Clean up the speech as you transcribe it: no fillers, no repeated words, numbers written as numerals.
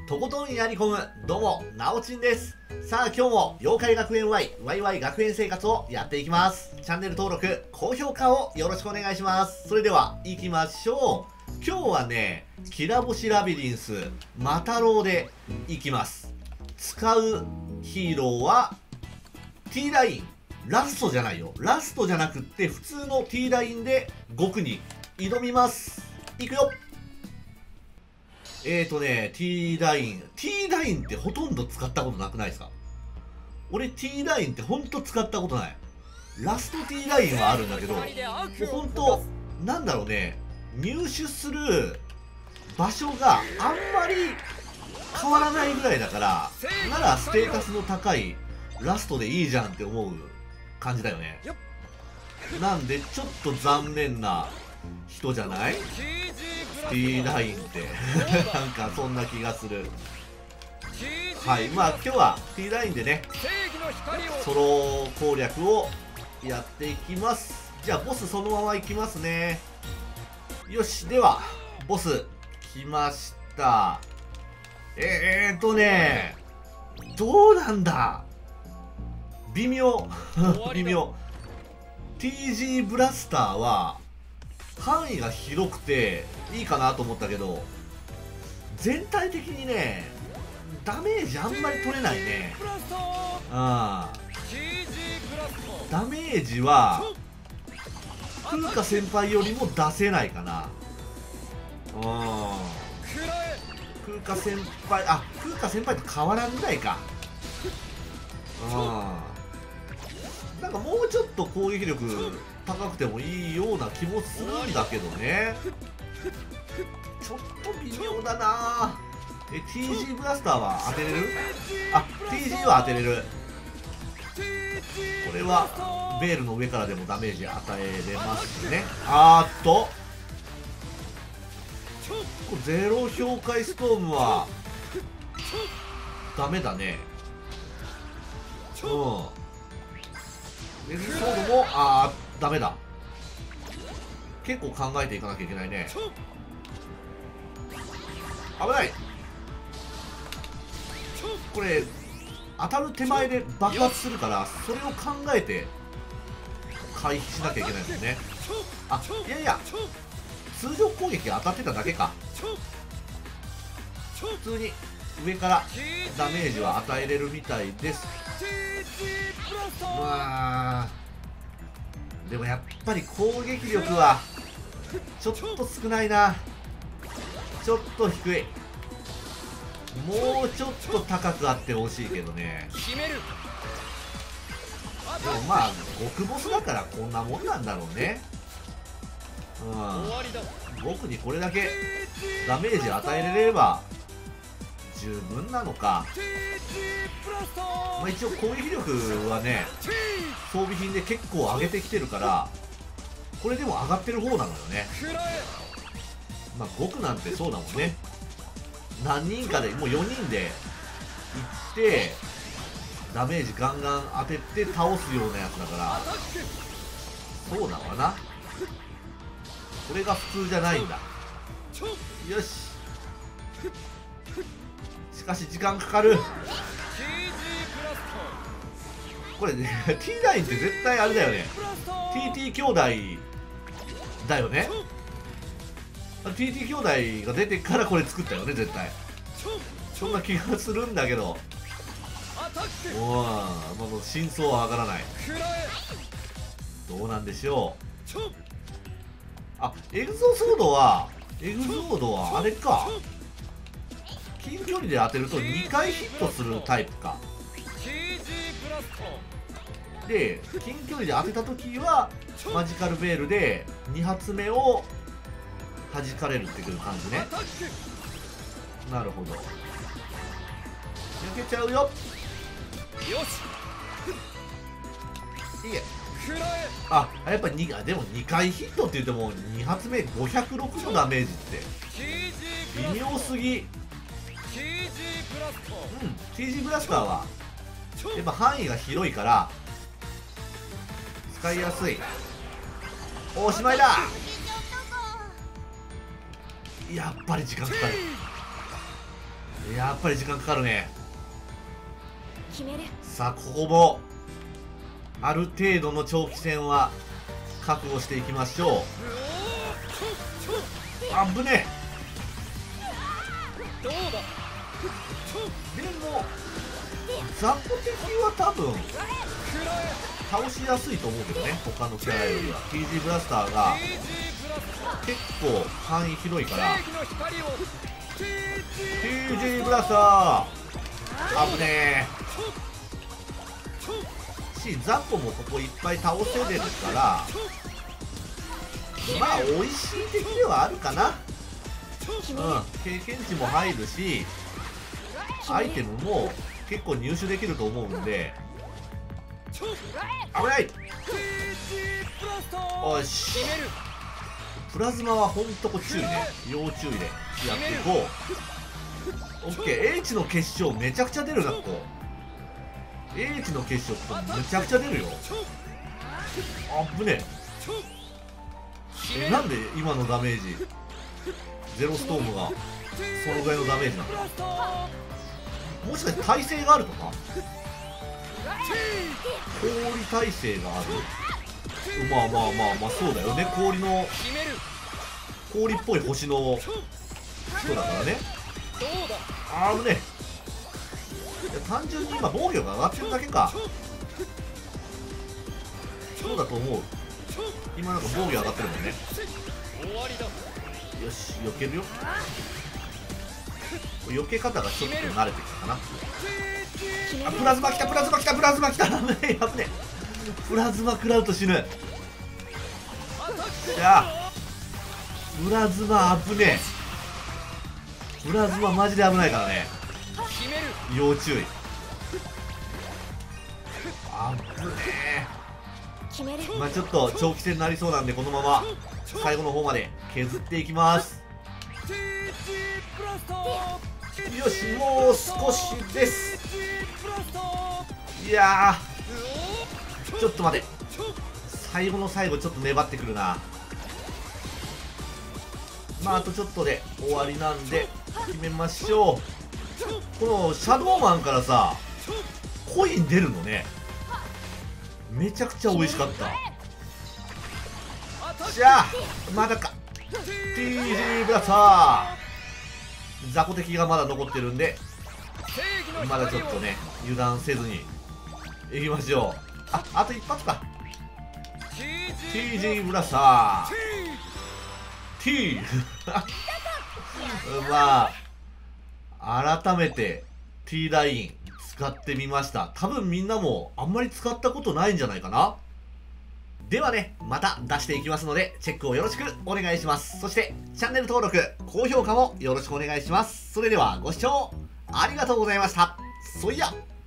とことんやり込む、どうも、なおちんです。さあ今日も妖怪学園 ワイワイ学園生活をやっていきます。チャンネル登録、高評価をよろしくお願いします。それでは行きましょう。今日はね、きらぼしラビリンス、マタロウで行きます。使うヒーローは、T ライン。ラストじゃないよ。ラストじゃなくって普通の T ラインで5区に挑みます。いくよ。T ライン。T ラインってほとんど使ったことなくないですか？俺 T ラインってほんと使ったことない。ラスト T ラインはあるんだけど、もうほんと、なんだろうね、入手する場所があんまり変わらないぐらいだから、ならステータスの高いラストでいいじゃんって思う感じだよね。なんでちょっと残念な人じゃない？ T ラインってなんかそんな気がする。はい、まあ今日は T ラインでね、ソロ攻略をやっていきます。じゃあボスそのままいきますね。よし、ではボス来ました。どうなんだ、微妙微妙。 TG ブラスターは範囲が広くていいかなと思ったけど、全体的にねダメージあんまり取れないね。ダメージは風花先輩よりも出せないかな。風花先輩、風花先輩と変わらんぐらいか。なんかもうちょっと攻撃力高くてもいいような気もするんだけどね。ちょっと微妙だな。TG ブラスターは当てれる？TG は当てれる。これはベールの上からでもダメージ与えれますね。ゼロ氷解ストームはダメだね。エグソードもダメだ。結構考えていかなきゃいけないね。危ない。これ当たる手前で爆発するから、それを考えて回避しなきゃいけないもんね。いやいや、通常攻撃当たってただけか。普通に上からダメージは与えれるみたいです。でもやっぱり攻撃力はちょっと少ないな。ちょっと低い。もうちょっと高くあってほしいけどね。でもまあ極ボスだからこんなもんなんだろうね。僕にこれだけダメージ与えられれば十分なのか。一応攻撃力はね装備品で結構上げてきてるから、これでも上がってる方なのよね。5区なんてそうだもんね。何人かでもう4人で行ってダメージガンガン当てて倒すようなやつだから、そうだわな。これが普通じゃないんだ。よし、しかし時間かかる。これねT ラインって絶対あれだよね。 TT 兄弟だよね。TT 兄弟が出てからこれ作ったよね絶対。そんな気がするんだけど、もう真相はわからない。どうなんでしょう。エグゾードはあれか、近距離で当てると2回ヒットするタイプか。で近距離で当てた時はマジカルベールで2発目を弾かれるっていう感じね。なるほど、抜けちゃうよ。いいえ。やっぱりでも2回ヒットって言っても2発目506のダメージって微妙すぎ。TG ブラスターはやっぱ範囲が広いから使いやすい。おしまいだ。やっぱり時間かかる。ややっぱり時間かかるね。 決める。 さあここもある程度の長期戦は覚悟していきましょう。あぶねえ。でも雑魚敵は多分倒しやすいと思うけどね、他のキャラよりは。 TG ブラスターが結構範囲広いから。 TG ブラスターあぶねえし、ザコもここいっぱい倒せれるからまあ美味しい敵ではあるかな。経験値も入るしアイテムも結構入手できると思うんで。危ない。よし、プラズマはほんとこ注意ね、要注意でやっていこう。オッケー、H の結晶めちゃくちゃ出るな。ここ H の結晶めちゃくちゃ出るよ。あぶねえ。なんで今のダメージゼロストームがそのぐらいのダメージなんだ。もしかして耐性があるとか、氷耐性がある。まあまあまあまあそうだよね、氷っぽい星の人だからね。あぶねえ。いや単純に今防御が上がってるだけか。そうだと思う。今なんか防御上がってるもんね。よし、避けるよ。避け方がちょっと慣れてきたかな。あ、プラズマ来た、プラズマ来た、プラズマ来た。やべえ、プラズマ食らうと死ぬ。じゃあプラズマ危ねえ。プラズママジで危ないからね、要注意。危ねえ。まあちょっと長期戦になりそうなんで、このまま最後の方まで削っていきます。よし、もう少しです。いやーちょっと待て、最後の最後ちょっと粘ってくるな。まああとちょっとで終わりなんで決めましょう。このシャドーマンからさコイン出るのね、めちゃくちゃ美味しかった。じゃあまだか。 TG ブラスター雑魚敵がまだ残ってるんで、まだちょっとね油断せずにいきましょう。あと一発か。 TG ブラスター T まあ改めて T ライン使ってみました。多分みんなもあんまり使ったことないんじゃないかな。ではね、また出していきますのでチェックをよろしくお願いします。そしてチャンネル登録高評価もよろしくお願いします。それではご視聴ありがとうございました。そいや。